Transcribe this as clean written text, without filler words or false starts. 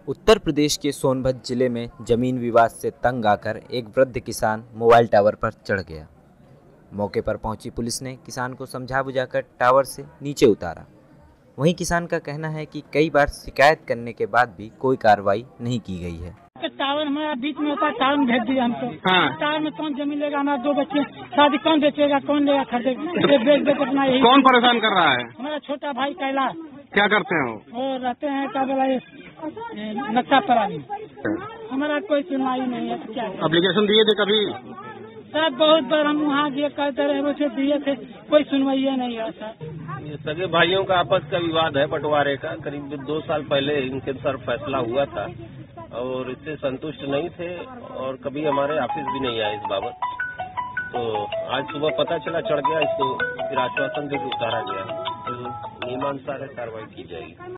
उत्तर प्रदेश के सोनभद्र जिले में जमीन विवाद से तंग आकर एक वृद्ध किसान मोबाइल टावर पर चढ़ गया। मौके पर पहुंची पुलिस ने किसान को समझा बुझाकर टावर से नीचे उतारा। वहीं किसान का कहना है कि कई बार शिकायत करने के बाद भी कोई कार्रवाई नहीं की गई है। टावर हमारा बीच में होता है, टावर में भेज दिया हमको। हाँ। टावर में कौन जमीन लेगा? हमारा 2 बच्चे, शादी कौन बेचेगा, कौन लेगा खरीदेगा? बेच अपना यही। कौन परेशान कर रहा है? हमारा छोटा भाई कैलाश। क्या करते हैं वो? रहते हैं क्या बोला नक्शा परानी। हमारा कोई सुनवाई नहीं है। क्या एप्लीकेशन दिए थे कभी? सर बहुत बार हम वहाँ गए, कहते रहे उसे दिए थे, कोई सुनवाई नहीं है सर। ये सगे भाइयों का आपस का विवाद है बंटवारे का। करीब 2 साल पहले इनके सर फैसला हुआ था और इससे संतुष्ट नहीं थे और कभी हमारे ऑफिस भी नहीं आए इस बाबत। तो आज सुबह पता चला चढ़ गया, इसको फिर आश्वासन देकर उतारा गया। तो नियमानुसार कार्रवाई की जाएगी।